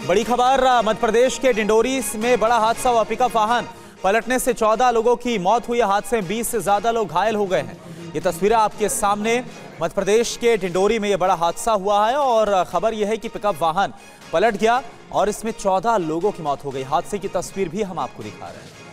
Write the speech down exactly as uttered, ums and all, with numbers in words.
बड़ी खबर मध्य प्रदेश के डिंडोरी में बड़ा हादसा हुआ। पिकअप वाहन पलटने से चौदह लोगों की मौत हुई। हादसे में बीस से ज्यादा लोग घायल हो गए हैं। ये तस्वीरें आपके सामने। मध्य प्रदेश के डिंडोरी में यह बड़ा हादसा हुआ है और खबर यह है कि पिकअप वाहन पलट गया और इसमें चौदह लोगों की मौत हो गई। हादसे की तस्वीर भी हम आपको दिखा रहे हैं।